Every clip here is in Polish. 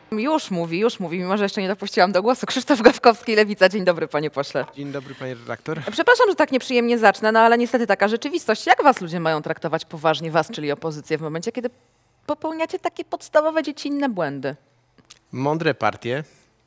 Już mówi, mimo że jeszcze nie dopuściłam do głosu. Krzysztof Gawkowski, Lewica. Dzień dobry, panie pośle. Dzień dobry, panie redaktor. Przepraszam, że tak nieprzyjemnie zacznę, no ale niestety taka rzeczywistość. Jak was ludzie mają traktować poważnie, was, czyli opozycję, w momencie, kiedy popełniacie takie podstawowe, dziecinne błędy? Mądre partie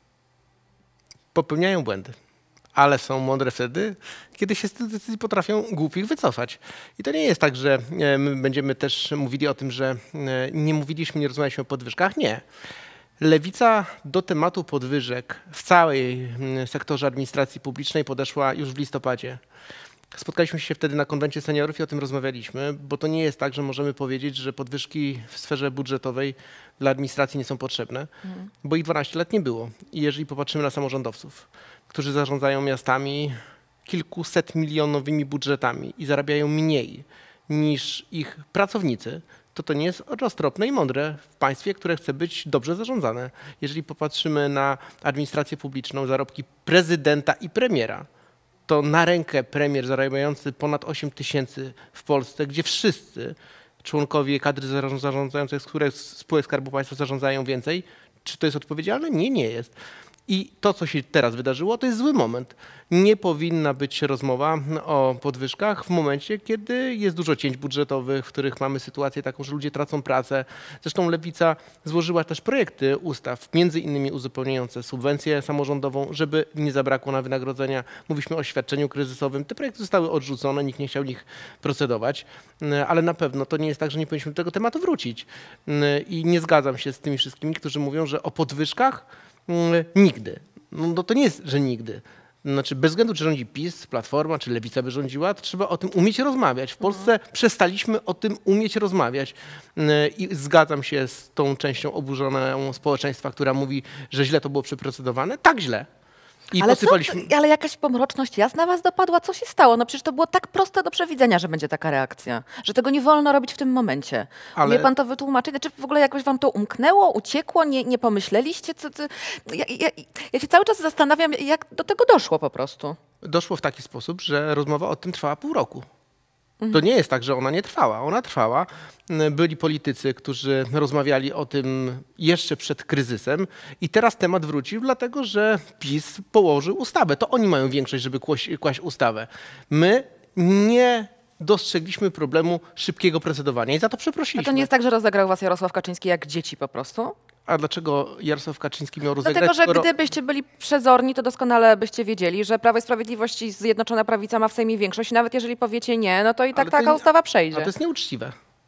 popełniają błędy, ale są mądre wtedy, kiedy się z tych decyzji potrafią głupich wycofać. I to nie jest tak, że my będziemy też mówili o tym, że nie rozmawialiśmy o podwyżkach. Nie. Lewica do tematu podwyżek w całej sektorze administracji publicznej podeszła już w listopadzie. Spotkaliśmy się wtedy na konwencie seniorów i o tym rozmawialiśmy, bo to nie jest tak, że możemy powiedzieć, że podwyżki w sferze budżetowej dla administracji nie są potrzebne, bo ich 12 lat nie było. I jeżeli popatrzymy na samorządowców, którzy zarządzają miastami kilkuset milionowymi budżetami i zarabiają mniej niż ich pracownicy, to nie jest roztropne i mądre w państwie, które chce być dobrze zarządzane. Jeżeli popatrzymy na administrację publiczną, zarobki prezydenta i premiera, to na rękę premier zarabiający ponad 8 tysięcy w Polsce, gdzie wszyscy członkowie kadry zarządzającej, z których spółek Skarbu Państwa zarządzają więcej, czy to jest odpowiedzialne? Nie, nie jest. I to, co się teraz wydarzyło, to jest zły moment. Nie powinna być rozmowa o podwyżkach w momencie, kiedy jest dużo cięć budżetowych, w których mamy sytuację taką, że ludzie tracą pracę. Zresztą Lewica złożyła też projekty ustaw, między innymi uzupełniające subwencję samorządową, żeby nie zabrakło na wynagrodzenia. Mówiliśmy o świadczeniu kryzysowym. Te projekty zostały odrzucone, nikt nie chciał nich procedować, ale na pewno to nie jest tak, że nie powinniśmy do tego tematu wrócić. I nie zgadzam się z tymi wszystkimi, którzy mówią, że o podwyżkach nigdy. No to nie jest, że nigdy. Znaczy bez względu, czy rządzi PiS, Platforma, czy Lewica by rządziła, to trzeba o tym umieć rozmawiać. W Polsce przestaliśmy o tym umieć rozmawiać. I zgadzam się z tą częścią oburzoną społeczeństwa, która mówi, że źle to było przeprocedowane. Tak źle. I ale jakaś pomroczność jasna was dopadła? Co się stało? No przecież to było tak proste do przewidzenia, że będzie taka reakcja. Że tego nie wolno robić w tym momencie. Umie pan to wytłumaczyć? Znaczy w ogóle jakoś wam to umknęło, uciekło? Nie pomyśleliście? Ja się cały czas zastanawiam, jak do tego doszło po prostu. Doszło w taki sposób, że rozmowa o tym trwała pół roku. To nie jest tak, że ona nie trwała. Ona trwała. Byli politycy, którzy rozmawiali o tym jeszcze przed kryzysem i teraz temat wrócił, dlatego że PiS położył ustawę. To oni mają większość, żeby kłaść ustawę. My nie dostrzegliśmy problemu szybkiego procedowania i za to przeprosiliśmy. A to nie jest tak, że rozegrał was Jarosław Kaczyński jak dzieci po prostu? A dlaczego Jarosław Kaczyński miał rozegrać? Dlatego, że gdybyście byli przezorni, to doskonale byście wiedzieli, że Prawo i Sprawiedliwość i Zjednoczona Prawica ma w Sejmie większość i nawet jeżeli powiecie nie, no to i tak taka ustawa przejdzie. A to jest nieuczciwe.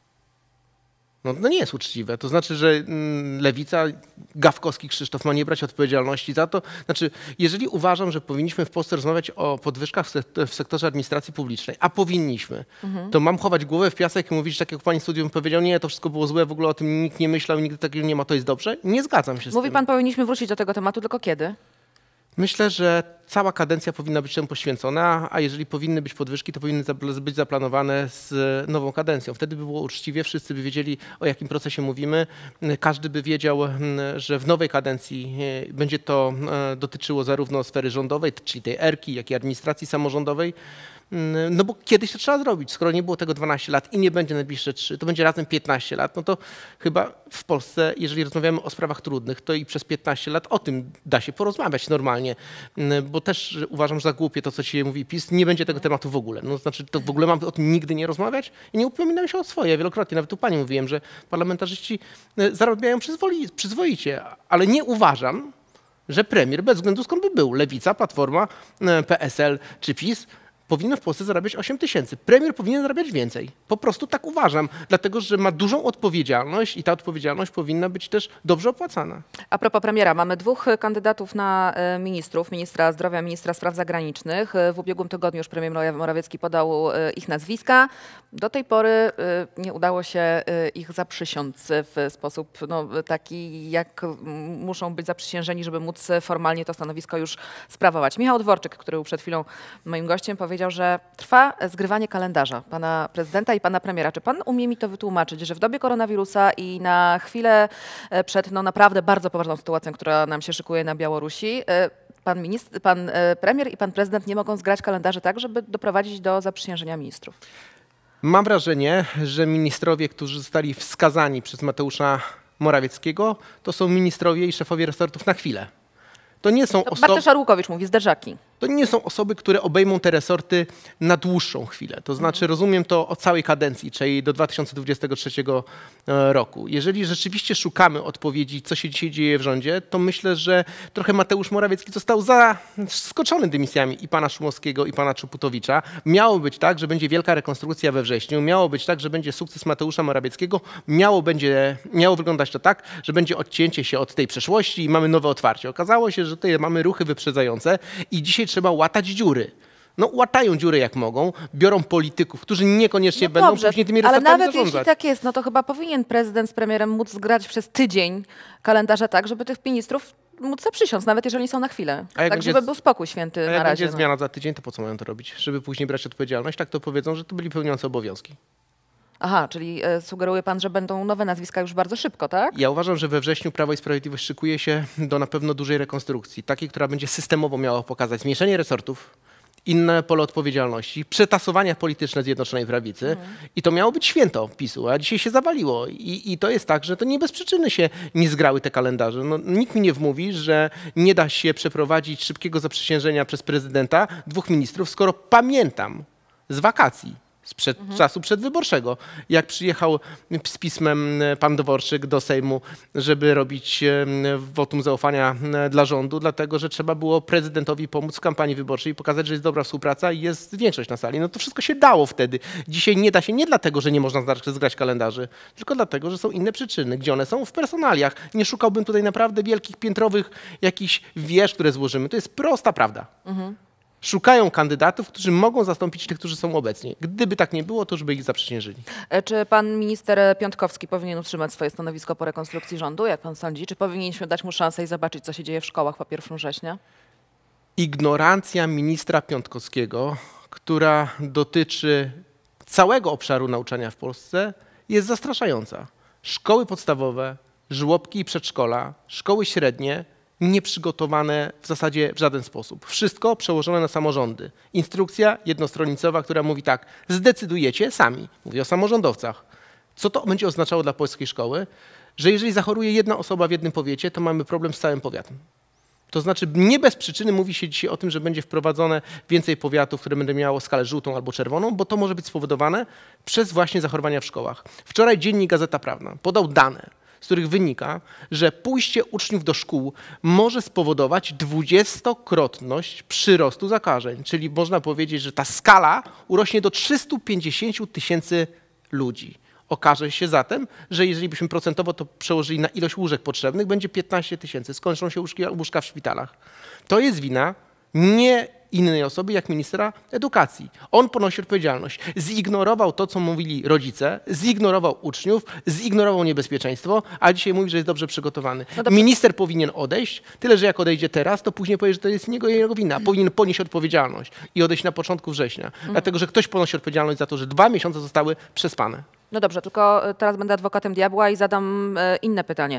No nie jest uczciwe. To znaczy, że Lewica, Gawkowski Krzysztof ma nie brać odpowiedzialności za to. Znaczy, jeżeli uważam, że powinniśmy w Polsce rozmawiać o podwyżkach w sektorze administracji publicznej, a powinniśmy, to mam chować głowę w piasek i mówić, tak jak pani studium powiedział, nie, to wszystko było złe, w ogóle o tym nikt nie myślał, nigdy takiego nie ma, to jest dobrze. Nie zgadzam się z tym. Mówi pan, powinniśmy wrócić do tego tematu, tylko kiedy? Myślę, że cała kadencja powinna być temu poświęcona, a jeżeli powinny być podwyżki, to powinny być zaplanowane z nową kadencją. Wtedy by było uczciwie, wszyscy by wiedzieli, o jakim procesie mówimy. Każdy by wiedział, że w nowej kadencji będzie to dotyczyło zarówno sfery rządowej, czyli tej ERK-i, jak i administracji samorządowej. No bo kiedyś to trzeba zrobić. Skoro nie było tego 12 lat i nie będzie najbliższe 3, to będzie razem 15 lat, no to chyba w Polsce, jeżeli rozmawiamy o sprawach trudnych, to i przez 15 lat o tym da się porozmawiać normalnie, bo też uważam, że za głupie to, co ci mówi PiS, nie będzie tego tematu w ogóle. No znaczy, to w ogóle mamy o tym nigdy nie rozmawiać i nie upominam się o swoje. Wielokrotnie, nawet tu pani mówiłem, że parlamentarzyści zarabiają przyzwoicie, ale nie uważam, że premier, bez względu skąd by był, Lewica, Platforma, PSL czy PiS, powinno w Polsce zarabiać 8 tysięcy. Premier powinien zarabiać więcej. Po prostu tak uważam, dlatego że ma dużą odpowiedzialność i ta odpowiedzialność powinna być też dobrze opłacana. A propos premiera, mamy dwóch kandydatów na ministrów, ministra zdrowia, ministra spraw zagranicznych. W ubiegłym tygodniu już premier Morawiecki podał ich nazwiska. Do tej pory nie udało się ich zaprzysiąc w sposób taki, jak muszą być zaprzysiężeni, żeby móc formalnie to stanowisko już sprawować. Michał Dworczyk, który był przed chwilą moim gościem, powiedział, że trwa zgrywanie kalendarza pana prezydenta i pana premiera. Czy pan umie mi to wytłumaczyć, że w dobie koronawirusa i na chwilę przed naprawdę bardzo poważną sytuacją, która nam się szykuje na Białorusi, pan premier i pan prezydent nie mogą zgrać kalendarzy tak, żeby doprowadzić do zaprzysiężenia ministrów? Mam wrażenie, że ministrowie, którzy zostali wskazani przez Mateusza Morawieckiego to są ministrowie i szefowie resortów na chwilę. To nie są osoby... Bartosz Arłukowicz mówi zderzaki. To nie są osoby, które obejmą te resorty na dłuższą chwilę. To znaczy rozumiem to o całej kadencji, czyli do 2023 roku. Jeżeli rzeczywiście szukamy odpowiedzi, co się dzisiaj dzieje w rządzie, to myślę, że trochę Mateusz Morawiecki został zaskoczony dymisjami i pana Szumowskiego, i pana Czaputowicza. Miało być tak, że będzie wielka rekonstrukcja we wrześniu, miało być tak, że będzie sukces Mateusza Morawieckiego, miało wyglądać to tak, że będzie odcięcie się od tej przeszłości i mamy nowe otwarcie. Okazało się, że tutaj mamy ruchy wyprzedzające i dzisiaj trzeba łatać dziury. No łatają dziury jak mogą, biorą polityków, którzy niekoniecznie będą później tymi resortami ale nawet zarządzać. jeśli tak jest, no to chyba powinien prezydent z premierem móc zgrać przez tydzień kalendarze tak, żeby tych ministrów móc zaprzysiąc, nawet jeżeli są na chwilę. Tak, żeby był spokój święty na jak razie. będzie zmiana za tydzień, to po co mają to robić? Żeby później brać odpowiedzialność? Tak to powiedzą, że to byli pełniący obowiązki. Aha, czyli sugeruje pan, że będą nowe nazwiska już bardzo szybko, tak? Ja uważam, że we wrześniu Prawo i Sprawiedliwość szykuje się do na pewno dużej rekonstrukcji, takiej, która będzie systemowo miała pokazać zmniejszenie resortów, inne pole odpowiedzialności, przetasowania polityczne Zjednoczonej Prawicy i to miało być święto PiS-u, a dzisiaj się zawaliło. I to jest tak, że to nie bez przyczyny się nie zgrały te kalendarze. No, nikt mi nie wmówi, że nie da się przeprowadzić szybkiego zaprzysiężenia przez prezydenta 2 ministrów, skoro pamiętam z wakacji, sprzed czasu przedwyborczego, jak przyjechał z pismem pan Dworczyk do Sejmu, żeby robić wotum zaufania dla rządu, dlatego że trzeba było prezydentowi pomóc w kampanii wyborczej i pokazać, że jest dobra współpraca i jest większość na sali. No to wszystko się dało wtedy. Dzisiaj nie da się nie dlatego, że nie można zgrać kalendarzy, tylko dlatego, że są inne przyczyny. Gdzie one są? W personaliach. Nie szukałbym tutaj naprawdę wielkich, piętrowych jakichś wież, które złożymy. To jest prosta prawda. Szukają kandydatów, którzy mogą zastąpić tych, którzy są obecni. Gdyby tak nie było, to już by ich zaprzysiężyli. Czy pan minister Piątkowski powinien utrzymać swoje stanowisko po rekonstrukcji rządu, jak pan sądzi? Czy powinniśmy dać mu szansę i zobaczyć, co się dzieje w szkołach po 1 września? Ignorancja ministra Piątkowskiego, która dotyczy całego obszaru nauczania w Polsce, jest zastraszająca. Szkoły podstawowe, żłobki i przedszkola, szkoły średnie nieprzygotowane w zasadzie w żaden sposób. Wszystko przełożone na samorządy. Instrukcja jednostronicowa, która mówi tak, zdecydujecie sami. Mówię o samorządowcach. Co to będzie oznaczało dla polskiej szkoły? Że jeżeli zachoruje jedna osoba w jednym powiecie, to mamy problem z całym powiatem. To znaczy nie bez przyczyny mówi się dzisiaj o tym, że będzie wprowadzone więcej powiatów, które będą miało skalę żółtą albo czerwoną, bo to może być spowodowane przez właśnie zachorowania w szkołach. Wczoraj dziennik Gazeta Prawna podał dane, z których wynika, że pójście uczniów do szkół może spowodować 20-krotność przyrostu zakażeń. Czyli można powiedzieć, że ta skala urośnie do 350 000 ludzi. Okaże się zatem, że jeżeli byśmy procentowo to przełożyli na ilość łóżek potrzebnych, będzie 15 000. Skończą się łóżka w szpitalach. To jest wina nie innej osoby jak ministra edukacji. On ponosi odpowiedzialność. Zignorował to, co mówili rodzice, zignorował uczniów, zignorował niebezpieczeństwo, a dzisiaj mówi, że jest dobrze przygotowany. No minister powinien odejść, tyle że jak odejdzie teraz, to później powie, że to jest jego wina. Powinien ponieść odpowiedzialność i odejść na początku września. Dlatego, że ktoś ponosi odpowiedzialność za to, że 2 miesiące zostały przespane. No dobrze, tylko teraz będę adwokatem diabła i zadam inne pytanie.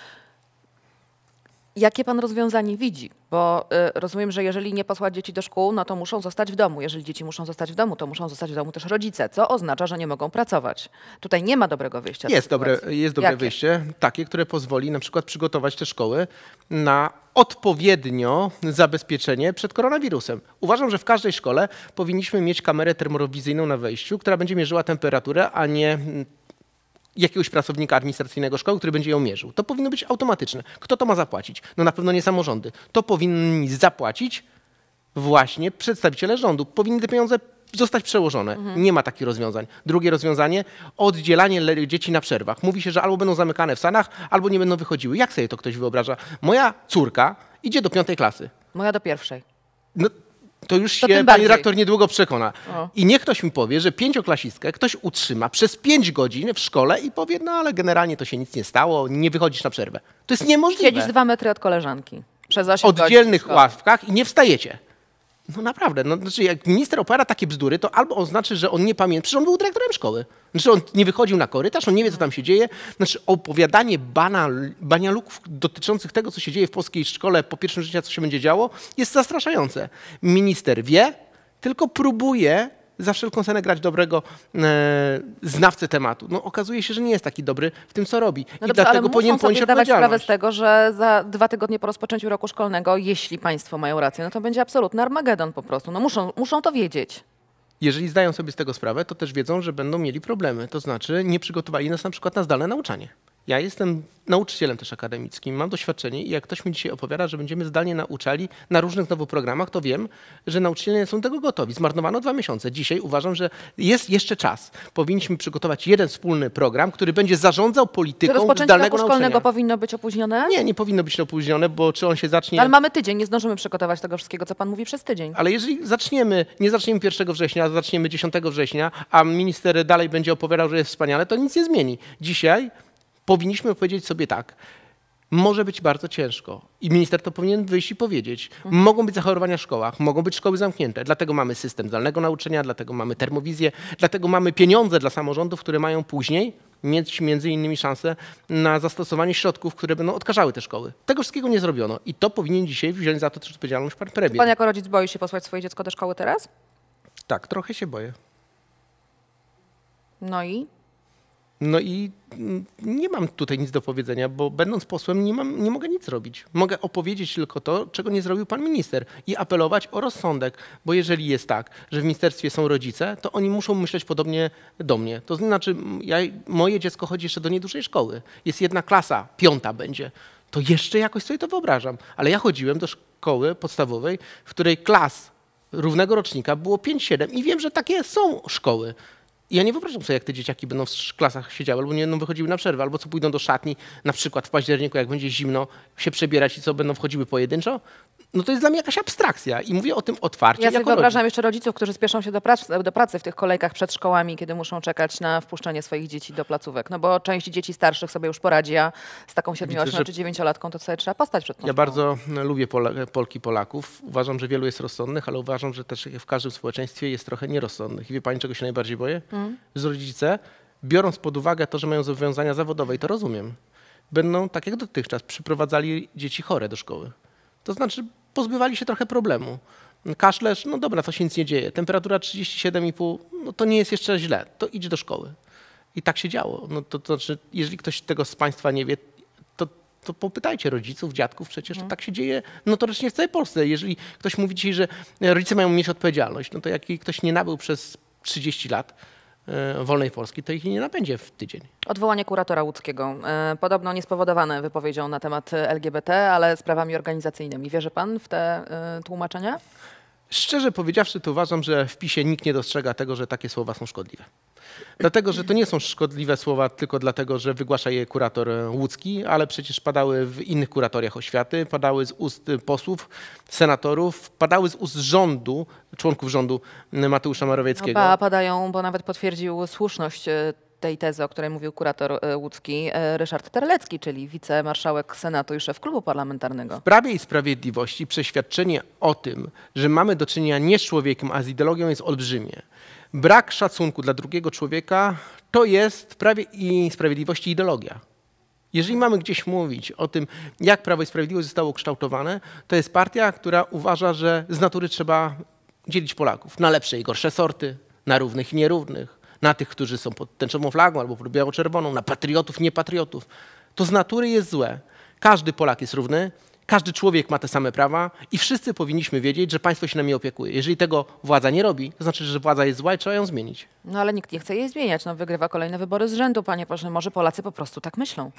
Jakie pan rozwiązanie widzi? Bo rozumiem, że jeżeli nie posłać dzieci do szkół, no to muszą zostać w domu. Jeżeli dzieci muszą zostać w domu, to muszą zostać w domu też rodzice, co oznacza, że nie mogą pracować. Tutaj nie ma dobrego wyjścia. Jest dobre wyjście, takie, które pozwoli na przykład przygotować te szkoły na odpowiednio zabezpieczenie przed koronawirusem. Uważam, że w każdej szkole powinniśmy mieć kamerę termowizyjną na wejściu, która będzie mierzyła temperaturę, a nie jakiegoś pracownika administracyjnego szkoły, który będzie ją mierzył. To powinno być automatyczne. Kto to ma zapłacić? No na pewno nie samorządy. To powinni zapłacić właśnie przedstawiciele rządu. Powinny te pieniądze zostać przełożone. Nie ma takich rozwiązań. Drugie rozwiązanie, oddzielanie dzieci na przerwach. Mówi się, że albo będą zamykane w sanach, albo nie będą wychodziły. Jak sobie to ktoś wyobraża? Moja córka idzie do 5. klasy. Moja do 1. No, to już się pani rektor niedługo przekona. I niech ktoś mi powie, że 5-klasistkę ktoś utrzyma przez 5 godzin w szkole i powie, no ale generalnie to się nic nie stało, nie wychodzisz na przerwę. To jest niemożliwe. Siedzisz 2 metry od koleżanki. Przez 8 godzin. Oddzielnych ławkach i nie wstajecie. No naprawdę, no, znaczy jak minister opowiada takie bzdury, to albo on znaczy, że on nie pamięta, przecież on był dyrektorem szkoły. Znaczy on nie wychodził na korytarz, on nie wie, co tam się dzieje. Znaczy opowiadanie banialuków dotyczących tego, co się dzieje w polskiej szkole po 1 września, co się będzie działo, jest zastraszające. Minister wie, tylko próbuje za wszelką cenę grać dobrego znawcę tematu. No okazuje się, że nie jest taki dobry w tym, co robi. No I dobrze, dlatego ale powinien muszą sobie ponieść zdawać sprawę odpowiedzialność. z tego, że za 2 tygodnie po rozpoczęciu roku szkolnego, jeśli państwo mają rację, no to będzie absolutny Armagedon po prostu. No muszą to wiedzieć. Jeżeli zdają sobie z tego sprawę, to też wiedzą, że będą mieli problemy. To znaczy nie przygotowali nas na przykład na zdalne nauczanie. Ja jestem nauczycielem też akademickim, mam doświadczenie i jak ktoś mi dzisiaj opowiada, że będziemy zdalnie nauczali na różnych znowu programach, to wiem, że nauczyciele nie są do tego gotowi. Zmarnowano 2 miesiące. Dzisiaj uważam, że jest jeszcze czas. Powinniśmy przygotować jeden wspólny program, który będzie zarządzał Czy polityką rozpoczęcie zdalnego roku szkolnego nauczania. powinno być opóźnione? Nie powinno być to opóźnione, bo czy on się zacznie... Ale mamy tydzień, nie zdążymy przygotować tego wszystkiego, co pan mówi, przez tydzień. Ale jeżeli nie zaczniemy 1 września, a zaczniemy 10 września, a minister dalej będzie opowiadał, że jest wspaniale, to nic nie zmieni. Dzisiaj powinniśmy powiedzieć sobie tak, może być bardzo ciężko i minister to powinien wyjść i powiedzieć. Mogą być zachorowania w szkołach, mogą być szkoły zamknięte, dlatego mamy system zdalnego nauczania, dlatego mamy termowizję, dlatego mamy pieniądze dla samorządów, które mają później mieć między innymi szansę na zastosowanie środków, które będą odkażały te szkoły. Tego wszystkiego nie zrobiono i to powinien dzisiaj wziąć za to też odpowiedzialność pan premier. Pan jako rodzic boi się posłać swoje dziecko do szkoły teraz? Tak, trochę się boję. No i? No i nie mam tutaj nic do powiedzenia, bo będąc posłem nie mogę nic robić. Mogę opowiedzieć tylko to, czego nie zrobił pan minister i apelować o rozsądek, bo jeżeli jest tak, że w ministerstwie są rodzice, to oni muszą myśleć podobnie do mnie. To znaczy moje dziecko chodzi jeszcze do niedużej szkoły. Jest 1 klasa, 5 będzie. To jeszcze jakoś sobie to wyobrażam. Ale ja chodziłem do szkoły podstawowej, w której klas równego rocznika było 5-7 i wiem, że takie są szkoły. I ja nie wyobrażam sobie, jak te dzieciaki będą w klasach siedziały, albo nie będą wychodziły na przerwę, albo co pójdą do szatni, na przykład w październiku, jak będzie zimno, się przebierać i co, będą wchodziły pojedynczo. No to jest dla mnie jakaś abstrakcja i mówię o tym otwarcie. Ja sobie jako wyobrażam rodzic. jeszcze rodziców, którzy spieszą się do pracy w tych kolejkach przed szkołami, kiedy muszą czekać na wpuszczenie swoich dzieci do placówek. No bo część dzieci starszych sobie już poradzi, a z taką 7, 8 czy 9-latką to sobie trzeba postać przed tą Ja szkołą. bardzo lubię Polki, Polaków. Uważam, że wielu jest rozsądnych, ale uważam, że też w każdym społeczeństwie jest trochę nierozsądnych. I wie pani, czego się najbardziej boję? Że rodzice, biorąc pod uwagę to, że mają zobowiązania zawodowe, i to rozumiem, będą, tak jak dotychczas, przyprowadzali dzieci chore do szkoły. To znaczy pozbywali się trochę problemu. Kaszlesz, no dobra, to się nic nie dzieje. Temperatura 37,5, no to nie jest jeszcze źle, to idź do szkoły. I tak się działo. No to znaczy, jeżeli ktoś tego z państwa nie wie, to popytajcie rodziców, dziadków, przecież to tak się dzieje notorycznie w całej Polsce. Jeżeli ktoś mówi dzisiaj, że rodzice mają mieć odpowiedzialność, no to jak ktoś nie nabył przez 30 lat wolnej Polski, to ich nie napędzie w tydzień. Odwołanie kuratora łódzkiego. Podobno niespowodowane wypowiedzią na temat LGBT, ale sprawami organizacyjnymi. Wierzy pan w te tłumaczenia? Szczerze powiedziawszy, to uważam, że w PiS-ie nikt nie dostrzega tego, że takie słowa są szkodliwe. Dlatego, że to nie są szkodliwe słowa tylko dlatego, że wygłasza je kurator łódzki, ale przecież padały w innych kuratoriach oświaty, padały z ust posłów, senatorów, padały z ust rządu, członków rządu Mateusza Morawieckiego. No, padają, bo nawet potwierdził słuszność tej tezy, o której mówił kurator łódzki Ryszard Terlecki, czyli wicemarszałek Senatu i szef klubu parlamentarnego. W Prawie i Sprawiedliwości przeświadczenie o tym, że mamy do czynienia nie z człowiekiem, a z ideologią, jest olbrzymie. Brak szacunku dla drugiego człowieka to jest w Prawie i Sprawiedliwości ideologia. Jeżeli mamy gdzieś mówić o tym, jak Prawo i Sprawiedliwość zostało ukształtowane, to jest partia, która uważa, że z natury trzeba dzielić Polaków na lepsze i gorsze sorty, na równych i nierównych, na tych, którzy są pod tęczową flagą albo pod biało-czerwoną, na patriotów, niepatriotów. To z natury jest złe. Każdy Polak jest równy, każdy człowiek ma te same prawa i wszyscy powinniśmy wiedzieć, że państwo się nami opiekuje. Jeżeli tego władza nie robi, to znaczy, że władza jest zła i trzeba ją zmienić. No ale nikt nie chce jej zmieniać. No, wygrywa kolejne wybory z rzędu, panie pośle. Może Polacy po prostu tak myślą.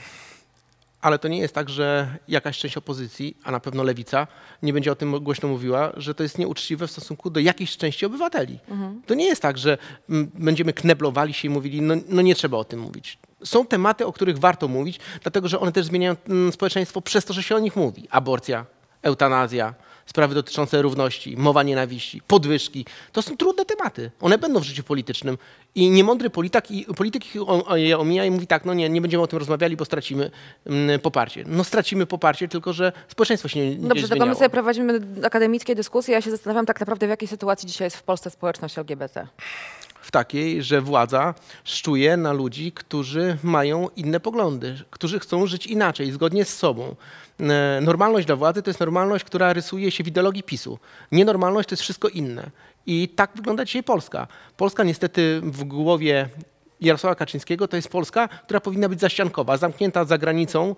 Ale to nie jest tak, że jakaś część opozycji, a na pewno lewica, nie będzie o tym głośno mówiła, że to jest nieuczciwe w stosunku do jakiejś części obywateli. To nie jest tak, że będziemy kneblowali się i mówili, no nie trzeba o tym mówić. Są tematy, o których warto mówić, dlatego że one też zmieniają społeczeństwo przez to, że się o nich mówi. Aborcja, eutanazja, sprawy dotyczące równości, mowa nienawiści, podwyżki. To są trudne tematy. One będą w życiu politycznym i niemądry polityk je omija i mówi tak, no nie będziemy o tym rozmawiali, bo stracimy poparcie. No stracimy poparcie, tylko że społeczeństwo się nie Dobrze, tylko my sobie prowadzimy akademickie dyskusje. Ja się zastanawiam tak naprawdę, w jakiej sytuacji dzisiaj jest w Polsce społeczność LGBT. w takiej, że władza szczuje na ludzi, którzy mają inne poglądy, którzy chcą żyć inaczej, zgodnie z sobą. Normalność dla władzy to jest normalność, która rysuje się w ideologii PiS-u. Nienormalność to jest wszystko inne. I tak wygląda dzisiaj Polska. Polska niestety w głowie Jarosława Kaczyńskiego to jest Polska, która powinna być zaściankowa, zamknięta za granicą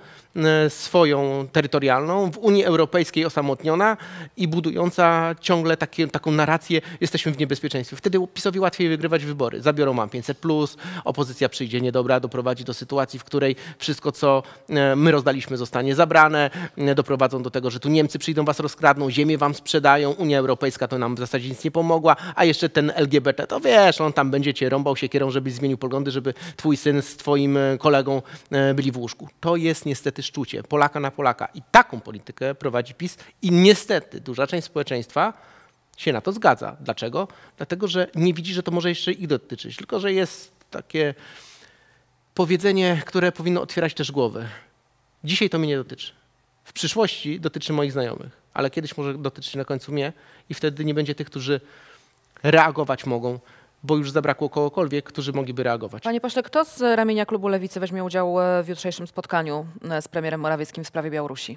swoją terytorialną, w Unii Europejskiej osamotniona i budująca ciągle taką narrację, jesteśmy w niebezpieczeństwie. Wtedy PiS-owi łatwiej wygrywać wybory. Zabiorą mam 500+, opozycja przyjdzie niedobra, doprowadzi do sytuacji, w której wszystko, co my rozdaliśmy, zostanie zabrane, doprowadzą do tego, że tu Niemcy przyjdą, was rozkradną, ziemię wam sprzedają, Unia Europejska to nam w zasadzie nic nie pomogła, a jeszcze ten LGBT, to wiesz, on tam będzie cię rąbał siekierą, żebyś zmienił poglądy, żeby twój syn z twoim kolegą byli w łóżku. To jest niestety szczucie Polaka na Polaka. I taką politykę prowadzi PiS i niestety duża część społeczeństwa się na to zgadza. Dlaczego? Dlatego, że nie widzi, że to może jeszcze ich dotyczyć. Tylko, że jest takie powiedzenie, które powinno otwierać też głowę. Dzisiaj to mnie nie dotyczy. W przyszłości dotyczy moich znajomych, ale kiedyś może dotyczyć na końcu mnie i wtedy nie będzie tych, którzy reagować mogą, bo już zabrakło kogokolwiek, którzy mogliby reagować. Panie pośle, kto z ramienia klubu Lewicy weźmie udział w jutrzejszym spotkaniu z premierem Morawieckim w sprawie Białorusi?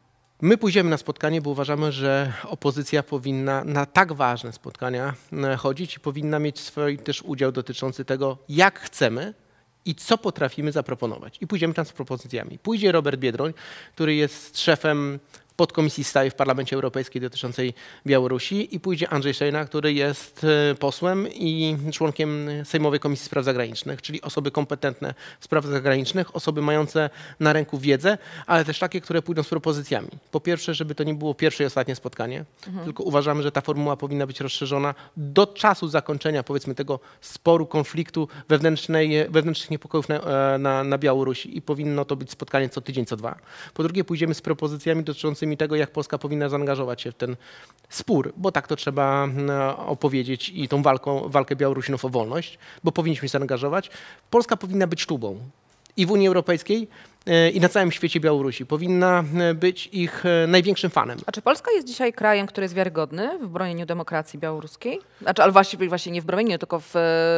My pójdziemy na spotkanie, bo uważamy, że opozycja powinna na tak ważne spotkania chodzić i powinna mieć swój też udział dotyczący tego, jak chcemy i co potrafimy zaproponować. I pójdziemy tam z propozycjami. Pójdzie Robert Biedroń, który jest szefem podkomisji stałej w Parlamencie Europejskim dotyczącej Białorusi i pójdzie Andrzej Szejna, który jest posłem i członkiem Sejmowej Komisji Spraw Zagranicznych, czyli osoby kompetentne w sprawach zagranicznych, osoby mające na ręku wiedzę, ale też takie, które pójdą z propozycjami. Po pierwsze, żeby to nie było pierwsze i ostatnie spotkanie, tylko uważamy, że ta formuła powinna być rozszerzona do czasu zakończenia, powiedzmy, tego sporu, konfliktu wewnętrznych niepokojów na Białorusi i powinno to być spotkanie co tydzień, co dwa. Po drugie, pójdziemy z propozycjami dotyczącymi tego, jak Polska powinna zaangażować się w ten spór, bo tak to trzeba opowiedzieć i tą walkę Białorusinów o wolność, bo powinniśmy się zaangażować. Polska powinna być tubą i w Unii Europejskiej, i na całym świecie Białorusi. Powinna być ich największym fanem. A czy Polska jest dzisiaj krajem, który jest wiarygodny w bronieniu demokracji białoruskiej? Znaczy, ale właśnie nie w bronieniu, tylko w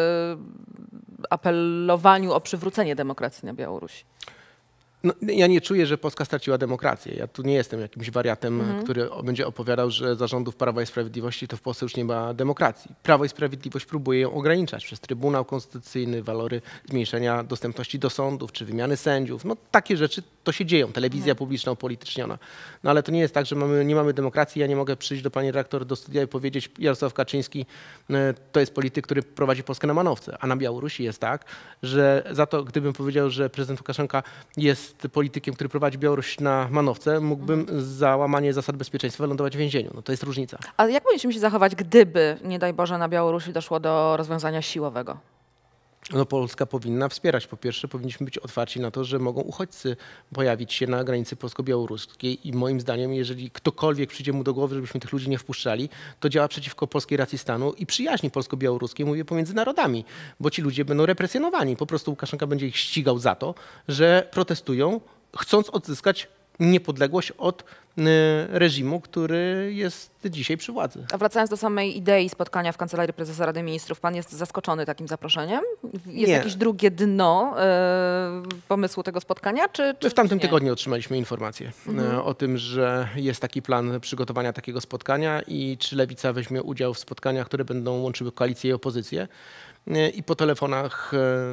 apelowaniu o przywrócenie demokracji na Białorusi. No, ja nie czuję, że Polska straciła demokrację. Ja tu nie jestem jakimś wariatem, który będzie opowiadał, że za rządów Prawa i Sprawiedliwości to w Polsce już nie ma demokracji. Prawo i Sprawiedliwość próbuje ją ograniczać przez Trybunał Konstytucyjny, walory zmniejszenia dostępności do sądów czy wymiany sędziów. No takie rzeczy to się dzieją. Telewizja publiczna upolityczniona. No ale to nie jest tak, że nie mamy demokracji. Ja nie mogę przyjść do pani redaktor do studia i powiedzieć, Jarosław Kaczyński to jest polityk, który prowadzi Polskę na manowce. A na Białorusi jest tak, że za to, gdybym powiedział, że prezydent Łukaszenka jest politykiem, który prowadzi Białoruś na manowce, mógłbym za łamanie zasad bezpieczeństwa wylądować w więzieniu. No to jest różnica. Ale jak powinniśmy się zachować, gdyby, nie daj Boże, na Białorusi doszło do rozwiązania siłowego? No Polska powinna wspierać. Po pierwsze, powinniśmy być otwarci na to, że mogą uchodźcy pojawić się na granicy polsko-białoruskiej i moim zdaniem, jeżeli ktokolwiek przyjdzie mu do głowy, żebyśmy tych ludzi nie wpuszczali, to działa przeciwko polskiej racji stanu i przyjaźni polsko-białoruskiej, mówię, pomiędzy narodami, bo ci ludzie będą represjonowani. Po prostu Łukaszenka będzie ich ścigał za to, że protestują, chcąc odzyskać niepodległość od reżimu, który jest dzisiaj przy władzy. A wracając do samej idei spotkania w Kancelarii Prezesa Rady Ministrów, pan jest zaskoczony takim zaproszeniem? Jest jakieś drugie dno pomysłu tego spotkania? Czy w tamtym tygodniu otrzymaliśmy informację o tym, że jest taki plan przygotowania takiego spotkania i czy Lewica weźmie udział w spotkaniach, które będą łączyły koalicję i opozycję. I po telefonach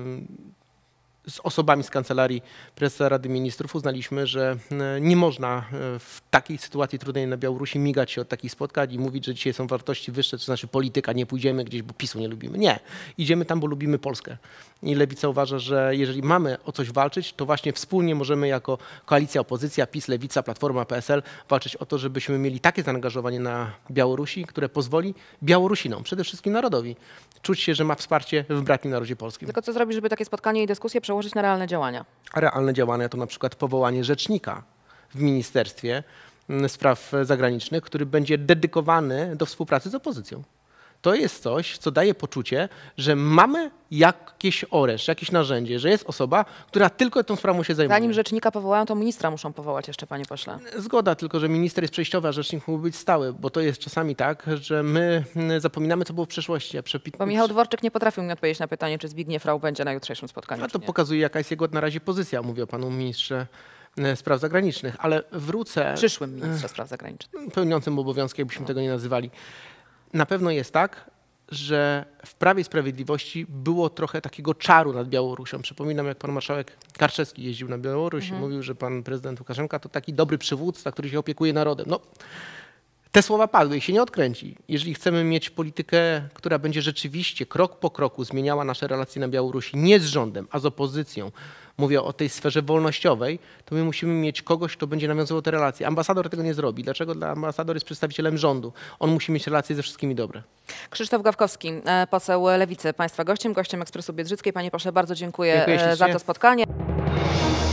z osobami z Kancelarii Prezesa Rady Ministrów uznaliśmy, że nie można w takiej sytuacji trudnej na Białorusi migać się od takich spotkań i mówić, że dzisiaj są wartości wyższe, to znaczy polityka, nie pójdziemy gdzieś, bo PiS-u nie lubimy. Nie. Idziemy tam, bo lubimy Polskę. I Lewica uważa, że jeżeli mamy o coś walczyć, to właśnie wspólnie możemy jako koalicja, opozycja, PiS, Lewica, Platforma, PSL walczyć o to, żebyśmy mieli takie zaangażowanie na Białorusi, które pozwoli Białorusinom, przede wszystkim narodowi, czuć się, że ma wsparcie w bratnim narodzie polskim. Tylko co zrobić, żeby takie spotkanie i dyskusje przełożyć na realne działania? A realne działania to na przykład powołanie rzecznika w Ministerstwie Spraw Zagranicznych, który będzie dedykowany do współpracy z opozycją. to jest coś, co daje poczucie, że mamy jakieś oręż, jakieś narzędzie, że jest osoba, która tylko tą sprawą się zajmuje. Zanim rzecznika powołają, to ministra muszą powołać jeszcze, panie pośle. Zgoda, tylko że minister jest przejściowy, a rzecznik mógł być stały, bo to jest czasami tak, że my zapominamy, co było w przeszłości. Bo Michał Dworczyk nie potrafił mi odpowiedzieć na pytanie, czy Zbigniew Rau będzie na jutrzejszym spotkaniu. A to pokazuje, jaka jest jego na razie pozycja, mówię o panu ministrze spraw zagranicznych, ale wrócę... Przyszłym ministrze spraw zagranicznych. Pełniącym obowiązki, jakbyśmy tego nie nazywali. Na pewno jest tak, że w Prawie i Sprawiedliwości było trochę takiego czaru nad Białorusią. Przypominam, jak pan marszałek Karczewski jeździł na Białoruś i mówił, że pan prezydent Łukaszenka to taki dobry przywódca, który się opiekuje narodem. No, te słowa padły i się nie odkręci. Jeżeli chcemy mieć politykę, która będzie rzeczywiście krok po kroku zmieniała nasze relacje na Białorusi, nie z rządem, a z opozycją, mówię o tej sferze wolnościowej, to my musimy mieć kogoś, kto będzie nawiązywał te relacje. Ambasador tego nie zrobi. Dlaczego? Ambasador jest przedstawicielem rządu. On musi mieć relacje ze wszystkimi dobre. Krzysztof Gawkowski, poseł Lewicy, państwa gościem Ekspresu Biedrzyckiej. Panie pośle, bardzo dziękuję za to spotkanie.